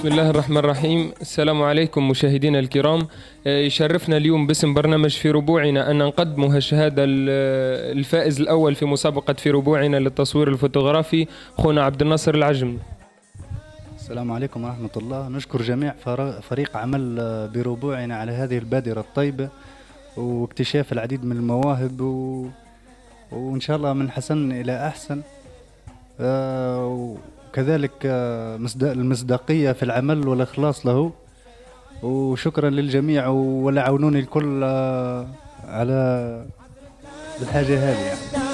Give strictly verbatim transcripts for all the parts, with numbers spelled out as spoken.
بسم الله الرحمن الرحيم. السلام عليكم مشاهدينا الكرام. يشرفنا اليوم باسم برنامج في ربوعنا أن نقدم هذا الفائز الأول في مسابقة في ربوعنا للتصوير الفوتوغرافي خونا عبد الناصر العجم. السلام عليكم ورحمة الله. نشكر جميع فريق عمل بربوعنا على هذه البادرة الطيبة واكتشاف العديد من المواهب و... وإن شاء الله من حسن إلى أحسن. وكذلك المصداقية في العمل والإخلاص له، وشكرا للجميع ولا عاونوني الكل على الحاجة هذه يعني.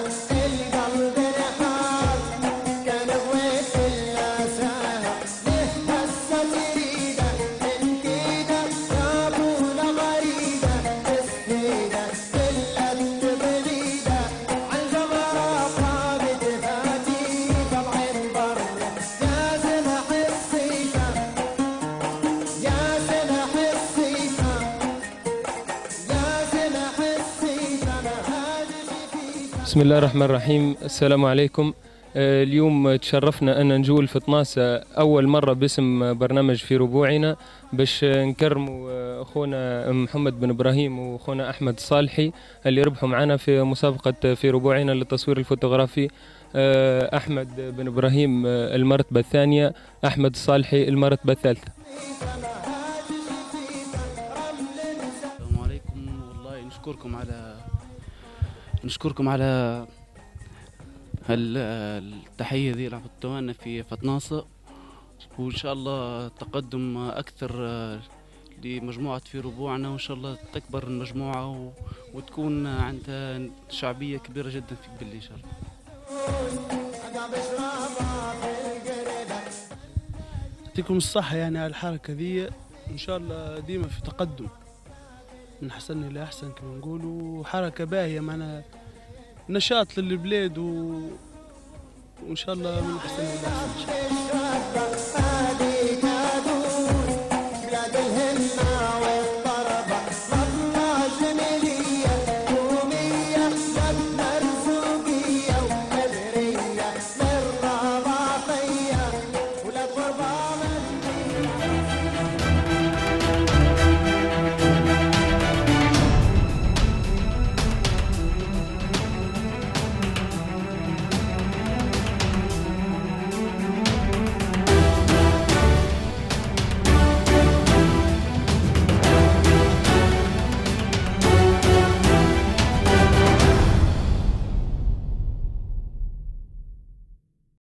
بسم الله الرحمن الرحيم. السلام عليكم. اليوم تشرفنا أن نجول في طناسة أول مرة باسم برنامج في ربوعنا باش نكرموا أخونا محمد بن إبراهيم وأخونا أحمد الصالحي اللي ربحوا معنا في مسابقة في ربوعنا للتصوير الفوتوغرافي. أحمد بن إبراهيم المرتبة الثانية، أحمد الصالحي المرتبة الثالثة. السلام عليكم. والله نشكركم على نشكركم على التحية ذي اللي عطوها لنا في فطناسة، وإن شاء الله تقدم أكثر لمجموعة في ربوعنا، وإن شاء الله تكبر المجموعة وتكون عندها شعبية كبيرة جدا في قبلي إن شاء الله. يعطيكم الصحة يعني على الحركة ذي، إن شاء الله ديما في تقدم من حسن إلى أحسن كما نقولوا، حركة باهية معنا نشاط للبلاد و... وإن شاء الله من حسن إلى أحسن.